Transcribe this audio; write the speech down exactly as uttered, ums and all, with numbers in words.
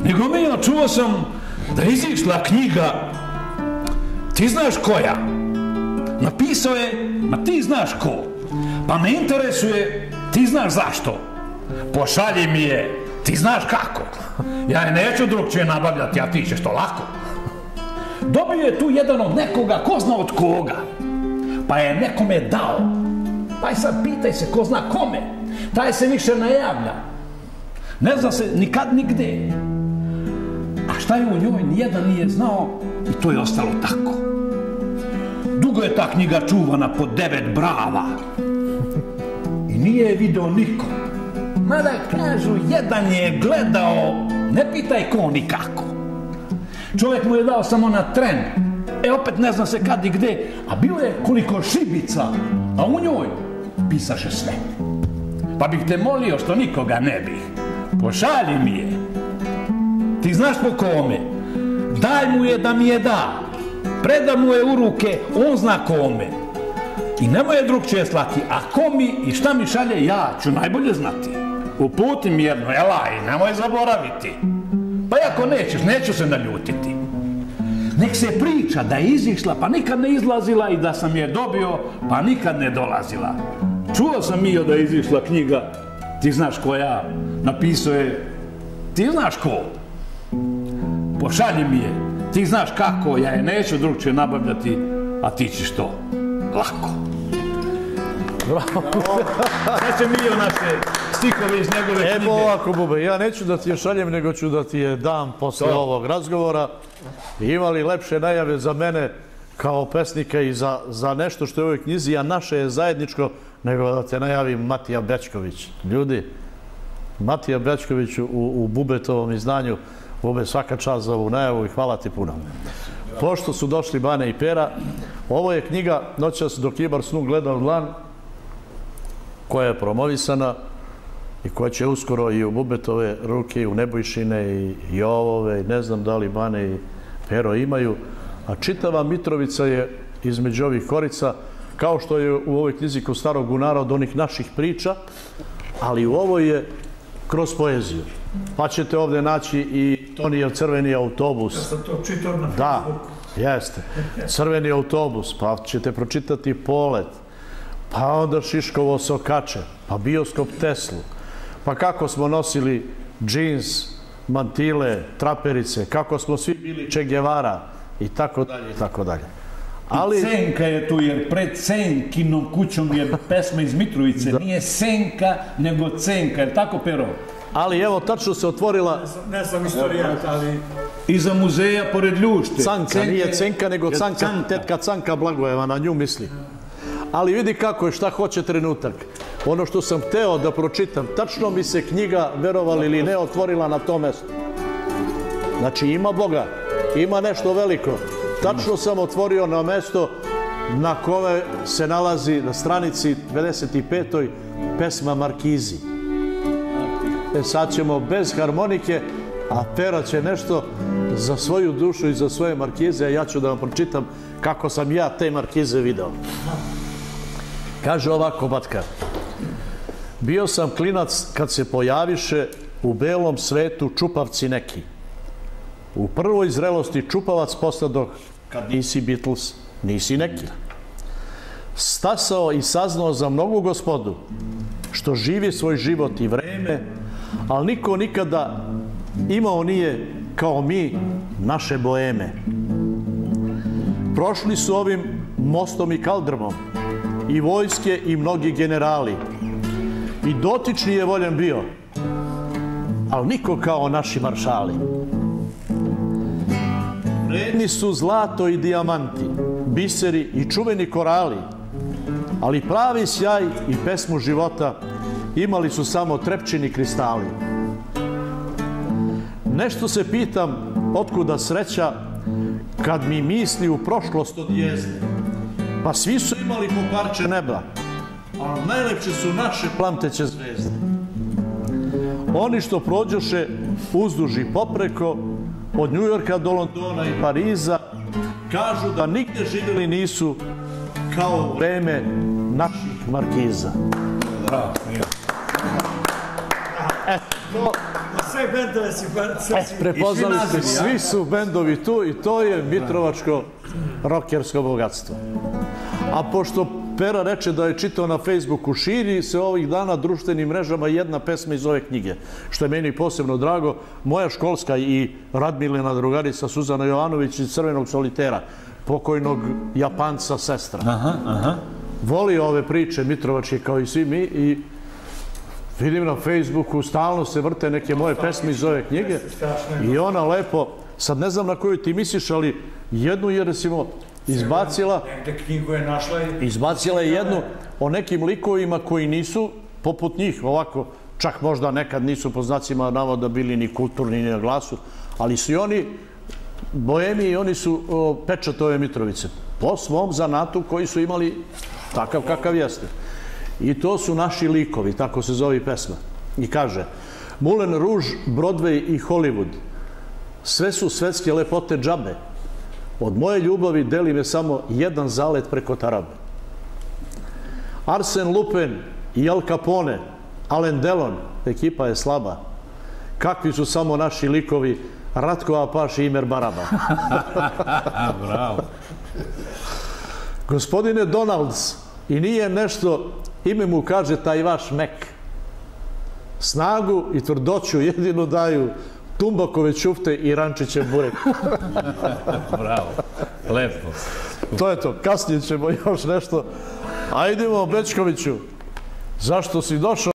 nego mi čuo sam da je izišla knjiga, ti znaš koja? Napisao je, ma ti znaš ko? Pa me interesuje, ti znaš zašto? Pošalji mi je, ti znaš kako? Ja je neću drugčije nabavljati, a ti ćeš to lako. Dobio je tu jedan od nekoga, ko zna od koga. Pa je nekome dao. Pa je sad pitaj se ko zna kome. Taj se više ne javlja. Ne zna se nikad nigde. A šta je u njoj, nijedan nije znao i to je ostalo tako. Dugo je ta knjiga čuvana pod devet brava. I nije je video niko. Mada kažu, jedan je gledao, ne pitaj ko ni kako. Čovjek mu je dao samo na tren. E, opet ne zna se kad i gde, a bilo je koliko šibica, a u njoj pisaše sve. Pa bih te molio što nikoga ne bih. Pošalji mi je. Ti znaš po kome. Daj mu je da mi je da. Preda mu je u ruke, on zna kome. I nemoj je drugčije slati, a ko mi i šta mi šalje, ja ću najbolje znati. Uputi mi jedno, jelaj, nemoj zaboraviti. Pa ako nećeš, neću se naljutiti. Nek se priča da je izišla, pa nikad ne izlazila i da sam je dobio, pa nikad ne dolazila. Čuo sam Mio da je izišla knjiga, ti znaš koja, napisao je, ti znaš ko? Pošalji mi je, ti znaš kako, ja je neću drugčije nabavljati, a ti ćeš to lako. Bravo. Sad će Mio naše stihove iz njegove knjige. Evo ovako, Bube, ja neću da ti je šaljem, nego ću da ti je dam posle ovog razgovora. Ima li lepše najave za mene kao pesnika i za nešto što je u ovoj knjizi, a naše je zajedničko, nego da te najavim Matija Bećković. Ljudi, Matija Bećković u Bubetovom izdanju, Bube, svaka čast za ovu najavu i hvala ti puno. Pošto su došli Bane i Pera, ovo je knjiga Noćas dok Ibar snu gleda u dlan, koja je promovisana i koja će uskoro i u Bubetove ruke, i u Nebojšine, i Jovove, i ne znam da li Bane i Pero imaju, a čitava Mitrovica je između ovih korica, kao što je u ovoj knjizi kod Starog Gunara od onih naših priča, ali u ovoj je kroz poeziju. Pa ćete ovdje naći i Tonijev Crveni autobus. Ja sam to čitao na Facebooku. Da, jeste. Crveni autobus, pa ćete pročitati Polet, pa onda Šiškovo sokače, pa Bioskop Teslu, pa kako smo nosili džins, mantile, traperice, kako smo svi bili Che Guevara i tako dalje i tako dalje. I Senka je tu, jer pred Senkinom kućom je pesma iz Mitrovice. Nije Senka, nego Cenka. Je li tako, Pero? Ali evo, tačno se otvorila... Ne znam istorijat, ali... Iza muzeja, pored Ljušte. Canka, nije Cenka, nego Canka, tetka Canka Blagojeva, na nju misli. Ali vidi kako je, šta hoće trenutak. Ono što sam hteo da pročitam, tačno mi se knjiga, verovali ili ne, otvorila na tom mestu. Znači, ima Boga, ima nešto veliko. Tačno sam otvorio na mesto na kome se nalazi na stranici dvadeset petoj pesma Markizi. E sad ćemo bez harmonike, a Pera će nešto za svoju dušu i za svoje Markize, a ja ću da vam pročitam kako sam ja te Markize video. Kaže ovako Batka. Bio sam klinac kad se pojaviše u belom svetu čupavci neki. U prvoj zrelosti čupavac postadoh, kad nisi Beatles, nisi neki. Stasao i saznao za mnogu gospodu, što živi svoj život i vreme, ali niko nikada imao nije kao mi naše boeme. Prošli su ovim mostom i kaldrmom, i vojske i mnogi generali, i dotični je voljan bio, ali niko kao naši maršali. Vredni su zlato i dijamanti, biseri i čuveni korali, ali pravi sjaj i pesmu života imali su samo trepčini kristali. Nešto se pitam, otkuda sreća, kad mi misli u prošlost odjezne. Pa svi su imali po parče neba, ali najlepše su naše plamteće zvezde. Oni što prođoše uzduž i popreko, od Njujorka do Londona i Pariza, kažu da nigde živjeli nisu kao u vreme naših Markiza. Bravo. Na sve bendove si... Prepoznali ste, svi su bendovi tu i to je mitrovačko rokersko bogatstvo. A pošto Pera reče da je čitao na Facebooku, širi se ovih dana društvenim mrežama jedna pesma iz ove knjige, što je meni posebno drago. Moja školska i Radmilina drugarica Suzana Jovanović iz Crvenog solitera, pokojnog Japanca sestra. Voli ove priče mitrovačke kao i svi mi i vidim na Facebooku, stalno se vrte neke moje pesme iz ove knjige i ona lepo, sad ne znam na koju ti misliš, ali jednu je recimo izbacila, Negde knjigu je našla i... izbacila je jednu o nekim likovima koji nisu poput njih, ovako, čak možda nekad nisu po znacima navoda bili ni kulturni ni na glasu, ali su i oni bohemi i oni su pečat ove Mitrovice po svom zanatu koji su imali takav kakav jeste. I to su naši likovi, tako se zove pesma. I kaže, Moulin Rouge, Broadway i Hollywood, sve su svetske lepote džabe. Od moje ljubavi deli me samo jedan zalet preko tarabe. Arsène Lupin i Al Capone, Alain Delon, ekipa je slaba. Kakvi su samo naši likovi, Ratko Apaš i Imer Baraba. Bravo. Gospodine Donalds, i nije nešto, ime mu kaže taj vaš mek. Snagu i tvrdoću jedino daju Tumbakove ćufte i Rančićev burek. Bravo. Lepo. To je to. Kasnije ćemo još nešto. Ajdemo, Bečkoviću. Zašto si došao?